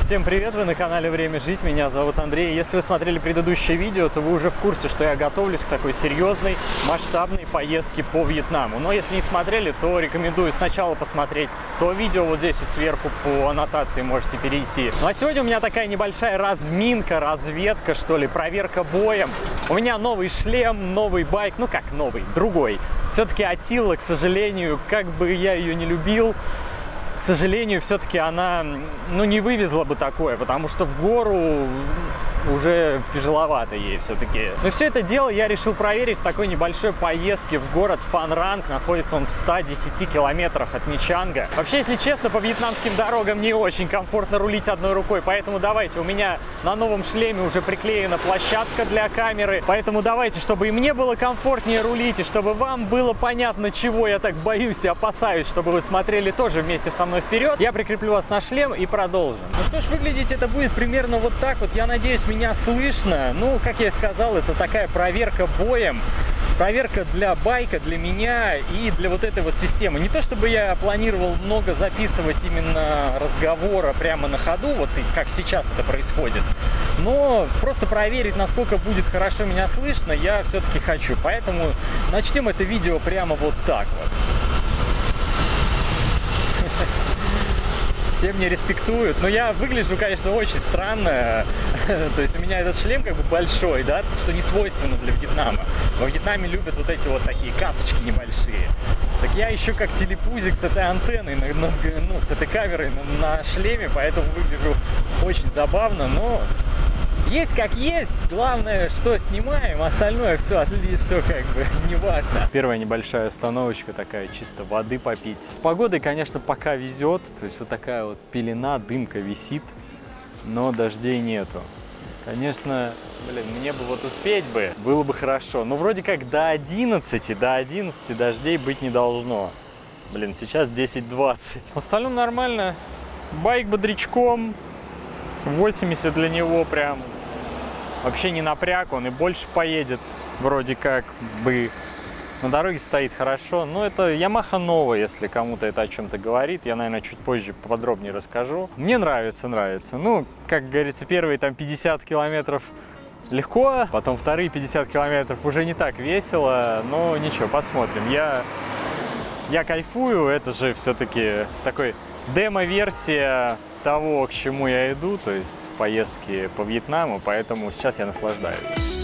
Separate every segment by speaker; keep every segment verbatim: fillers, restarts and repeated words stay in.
Speaker 1: Всем привет, вы на канале Время Жить, меня зовут Андрей. Если вы смотрели предыдущее видео, то вы уже в курсе, что я готовлюсь к такой серьезной, масштабной поездке по Вьетнаму. Но если не смотрели, то рекомендую сначала посмотреть то видео, вот здесь вот сверху по аннотации можете перейти. Ну а сегодня у меня такая небольшая разминка, разведка, что ли, проверка боем. У меня новый шлем, новый байк, ну как новый, другой. Все-таки Attila, к сожалению, как бы я ее не любил, к сожалению, все-таки она, ну, не вывезла бы такое, потому что в гору уже тяжеловато ей все-таки. Но все это дело я решил проверить в такой небольшой поездке в город Пhan Rang. Находится он в ста десяти километрах от Nha Trang. Вообще, если честно, по вьетнамским дорогам не очень комфортно рулить одной рукой, поэтому давайте, у меня на новом шлеме уже приклеена площадка для камеры, поэтому давайте, чтобы и мне было комфортнее рулить, и чтобы вам было понятно, чего я так боюсь и опасаюсь, чтобы вы смотрели тоже вместе со мной вперед, я прикреплю вас на шлем и продолжим. Ну что ж, выглядеть это будет примерно вот так вот. Я надеюсь, меня слышно. Ну, как я и сказал, это такая проверка боем. Проверка для байка, для меня и для вот этой вот системы. Не то чтобы я планировал много записывать именно разговора прямо на ходу, вот и как сейчас это происходит, но просто проверить, насколько будет хорошо меня слышно, я все-таки хочу. Поэтому начнем это видео прямо вот так вот. Все мне респектуют, но я выгляжу, конечно, очень странно. То есть у меня этот шлем как бы большой, да, что не свойственно для Вьетнама. Во Вьетнаме любят вот эти вот такие касочки небольшие. Так я еще как телепузик с этой антенной, ну, с этой камерой на, на шлеме, поэтому выгляжу очень забавно, но есть как есть. Главное, что снимаем, остальное все, все как бы не важно. Первая небольшая остановочка такая, чисто воды попить. С погодой, конечно, пока везет, то есть вот такая вот пелена, дымка висит, но дождей нету. Конечно, блин, мне бы вот успеть бы, было бы хорошо, но вроде как до одиннадцати, до одиннадцати дождей быть не должно. Блин, сейчас десять двадцать. В остальном нормально, байк бодрячком, восемьдесят для него прям. Вообще не напряг, он и больше поедет, вроде как бы. На дороге стоит хорошо, но это Yamaha Nova, если кому-то это о чем-то говорит. Я, наверное, чуть позже подробнее расскажу. Мне нравится, нравится. Ну, как говорится, первые там пятьдесят километров легко, потом вторые пятьдесят километров уже не так весело, но ничего, посмотрим. Я, я кайфую, это же все-таки такой демо-версия того, к чему я иду, то есть поездки по Вьетнаму, поэтому сейчас я наслаждаюсь.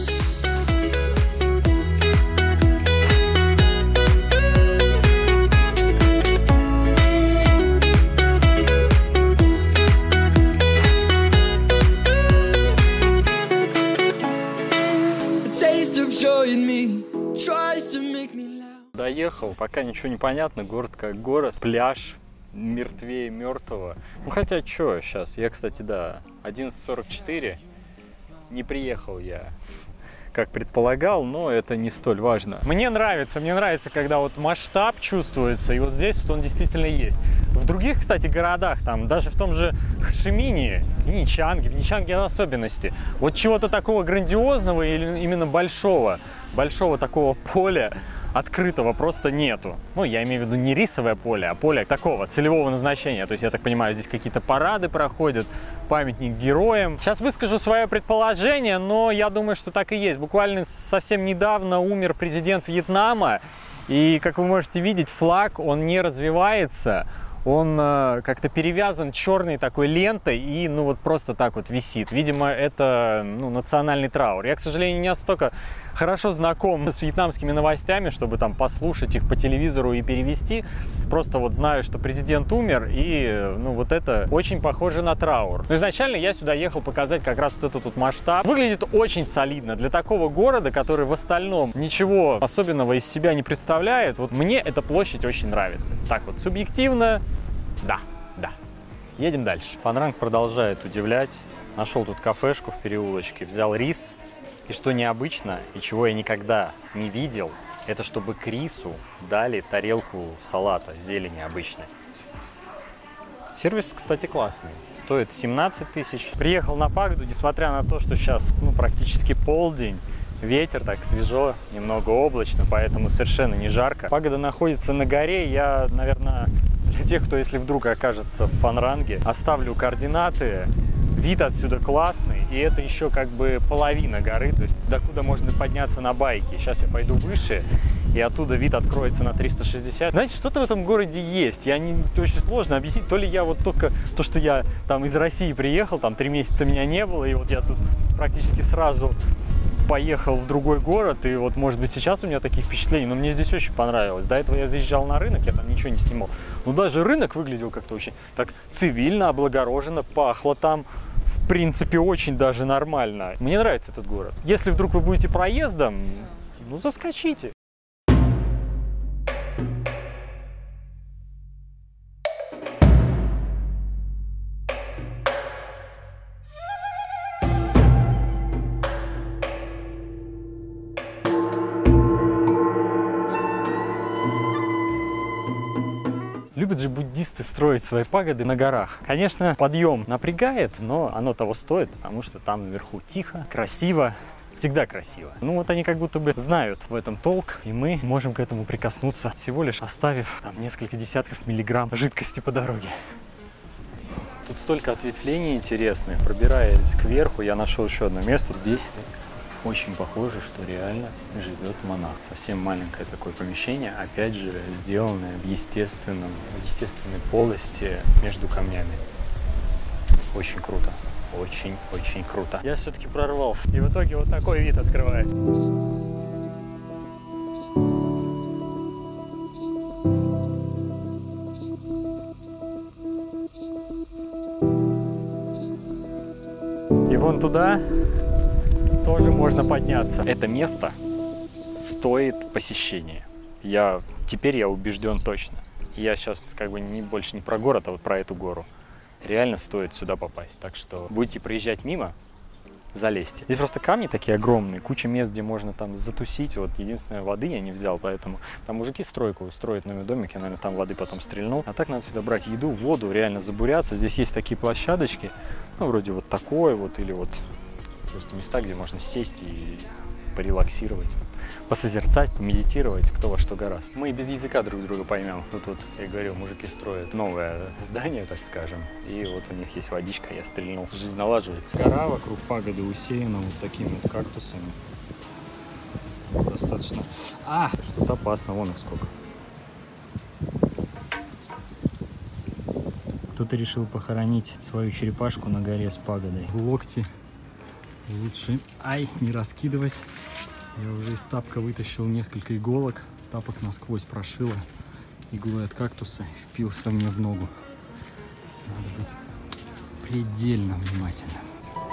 Speaker 1: Доехал, пока ничего не понятно, город как город, пляж мертвее мертвого. Ну хотя что сейчас, я, кстати, да, одиннадцать сорок четыре, не приехал я, как предполагал, но это не столь важно. Мне нравится, мне нравится, когда вот масштаб чувствуется, и вот здесь вот он действительно есть. В других, кстати, городах, там, даже в том же Ho Chi Minh, в Nha Trang, в Nha Trang в особенности, вот чего-то такого грандиозного или именно большого, большого такого поля, открытого просто нету. Ну, я имею в виду не рисовое поле, а поле такого целевого назначения. То есть, я так понимаю, здесь какие-то парады проходят, памятник героям. Сейчас выскажу свое предположение, но я думаю, что так и есть. Буквально совсем недавно умер президент Вьетнама, и, как вы можете видеть, флаг, он не развивается. Он э, как-то перевязан черной такой лентой и, ну, вот просто так вот висит. Видимо, это, ну, национальный траур. Я, к сожалению, не настолько хорошо знаком с вьетнамскими новостями, чтобы там послушать их по телевизору и перевести. Просто вот знаю, что президент умер, и, ну, вот это очень похоже на траур. Но изначально я сюда ехал показать как раз вот этот вот масштаб. Выглядит очень солидно для такого города, который в остальном ничего особенного из себя не представляет. Вот мне эта площадь очень нравится. Так вот, субъективно. Да, да. Едем дальше. Phan Rang продолжает удивлять. Нашел тут кафешку в переулочке, взял рис. И что необычно, и чего я никогда не видел, это чтобы к рису дали тарелку салата, зелени обычной. Сервис, кстати, классный. Стоит семнадцать тысяч. Приехал на пагоду, несмотря на то, что сейчас, ну, практически полдень. Ветер, так свежо, немного облачно, поэтому совершенно не жарко. Пагода находится на горе. Я, наверное, для тех, кто, если вдруг окажется в Phan Rang, оставлю координаты Вид отсюда классный, и это еще как бы половина горы, то есть докуда можно подняться на байке. Сейчас я пойду выше, и оттуда вид откроется на триста шестьдесят. Знаете, что-то в этом городе есть. Я не очень сложно объяснить. То ли я вот только то, что я там из России приехал, там три месяца меня не было, и вот я тут практически сразу поехал в другой город, и вот, может быть, сейчас у меня такие впечатления, но мне здесь очень понравилось. До этого я заезжал на рынок, я там ничего не снимал. Но даже рынок выглядел как-то очень так цивильно, облагороженно, пахло там. В принципе, очень даже нормально. Мне нравится этот город. Если вдруг вы будете проездом, ну, заскочите. Любят же буддисты строить свои пагоды на горах. Конечно, подъем напрягает, но оно того стоит, потому что там наверху тихо, красиво, всегда красиво. Ну вот они как будто бы знают в этом толк, и мы можем к этому прикоснуться, всего лишь оставив там несколько десятков миллиграмм жидкости по дороге. Тут столько ответвлений интересных. Пробираясь кверху, я нашел еще одно место. Здесь очень похоже, что реально живет монах. Совсем маленькое такое помещение, опять же, сделанное в естественном, в естественной полости между камнями. Очень круто. Очень-очень круто. Я все-таки прорвался. И в итоге вот такой вид открывает. И вон туда тоже можно подняться. Это место стоит посещения. Я теперь я убежден точно. Я сейчас как бы не больше не про город, а вот про эту гору. Реально стоит сюда попасть. Так что будете проезжать мимо, залезьте. Здесь просто камни такие огромные, куча мест, где можно там затусить. Вот единственное, воды я не взял, поэтому там мужики стройку строят новый домик, я, наверное, там воды потом стрельну. А так надо сюда брать еду, воду, реально забуряться. Здесь есть такие площадочки, ну, вроде вот такое вот, или вот просто места, где можно сесть и порелаксировать, посозерцать, помедитировать, кто во что гораст. Мы и без языка друг друга поймем. Тут вот, я говорил, мужики строят новое здание, так скажем, и вот у них есть водичка, я стрельнул. Жизнь налаживается. Гора вокруг пагоды усеяна вот такими вот кактусами. Достаточно. А, что-то опасно, вон их сколько. Кто-то решил похоронить свою черепашку на горе с пагодой. Локти лучше, ай, не раскидывать. Я уже из тапка вытащил несколько иголок. Тапок насквозь прошило иглой от кактуса, впился мне в ногу. Надо быть предельно внимательным.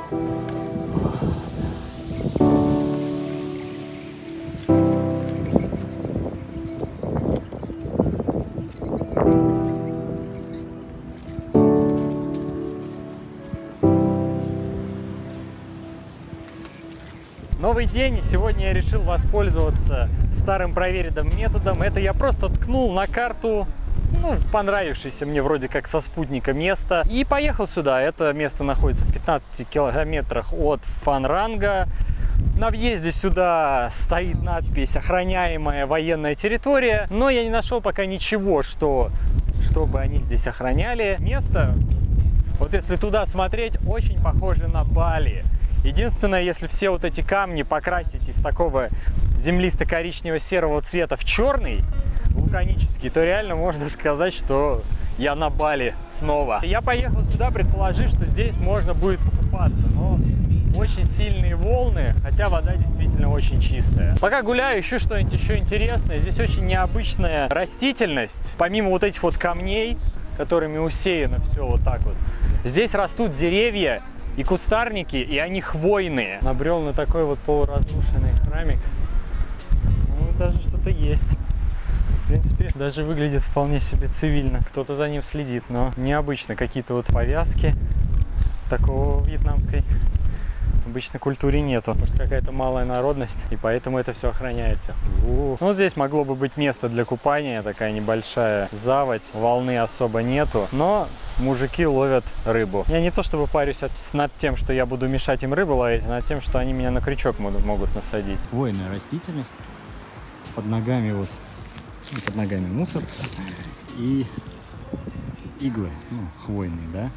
Speaker 1: Новый день, и сегодня я решил воспользоваться старым проверенным методом. Это я просто ткнул на карту, ну, понравившееся мне вроде как со спутника место, и поехал сюда. Это место находится в пятнадцати километрах от Фанранга. На въезде сюда стоит надпись «Охраняемая военная территория», но я не нашел пока ничего, что, чтобы они здесь охраняли. Место, вот если туда смотреть, очень похоже на Бали. Единственное, если все вот эти камни покрасить из такого землисто-коричнево-серого цвета в черный, вулканический, то реально можно сказать, что я на Бали снова. Я поехал сюда, предположив, что здесь можно будет покупаться, но очень сильные волны, хотя вода действительно очень чистая. Пока гуляю, ищу что-нибудь еще интересное. Здесь очень необычная растительность. Помимо вот этих вот камней, которыми усеяно все вот так вот, здесь растут деревья и кустарники, и они хвойные. Набрел на такой вот полуразрушенный храмик. Ну, даже что-то есть. В принципе, даже выглядит вполне себе цивильно. Кто-то за ним следит, но необычно. Какие-то вот повязки. Такого в вьетнамской обычной культуре нету. Может, какая-то малая народность, и поэтому это все охраняется. У-у-у. Ну, вот здесь могло бы быть место для купания, такая небольшая заводь, волны особо нету, но мужики ловят рыбу. Я не то чтобы парюсь от, над тем, что я буду мешать им рыбу ловить, а над тем, что они меня на крючок могут, могут насадить. Хвойная растительность. Под ногами вот, под ногами мусор и иглы, ну, хвойные, да?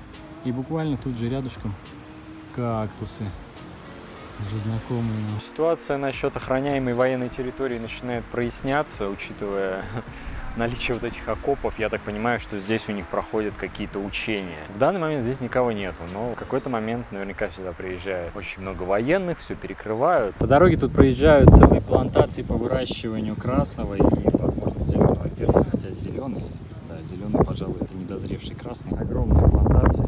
Speaker 1: И буквально тут же рядышком кактусы. Уже знакомые. Ситуация насчет охраняемой военной территории начинает проясняться, учитывая наличие вот этих окопов. Я так понимаю, что здесь у них проходят какие-то учения. В данный момент здесь никого нету, но в какой-то момент наверняка сюда приезжает очень много военных, все перекрывают. По дороге тут проезжают целые плантации по выращиванию красного и, возможно, зеленого перца, хотя зеленый, да, зеленый, пожалуй, это недозревший красный. Огромные плантации.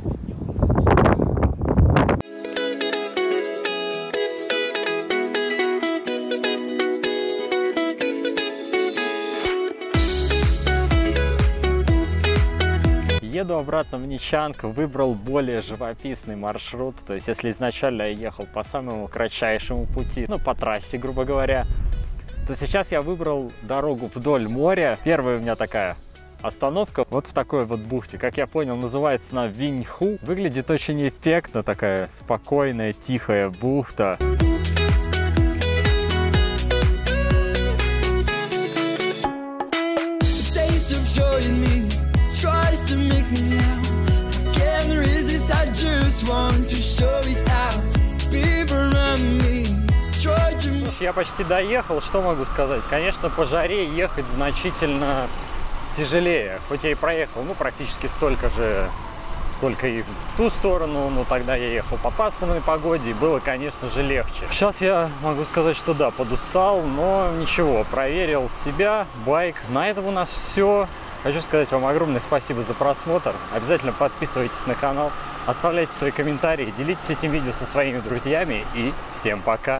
Speaker 1: Еду обратно в Нечанг, выбрал более живописный маршрут. То есть, если изначально я ехал по самому кратчайшему пути, ну, по трассе, грубо говоря, то сейчас я выбрал дорогу вдоль моря. Первая у меня такая остановка вот в такой вот бухте. Как я понял, называется она Виньху. Выглядит очень эффектно, такая спокойная, тихая бухта.
Speaker 2: Tries to make me now. I can't resist, I just want to show it out. People around me try to...
Speaker 1: Я почти доехал, что могу сказать? Конечно, по жаре ехать значительно тяжелее. Хоть я и проехал, ну, практически столько же, сколько и в ту сторону, но тогда я ехал по пасмурной погоде, и было, конечно же, легче. Сейчас я могу сказать, что да, подустал, но ничего, проверил себя, байк. На этом у нас все. Хочу сказать вам огромное спасибо за просмотр. Обязательно подписывайтесь на канал, оставляйте свои комментарии, делитесь этим видео со своими друзьями и всем пока!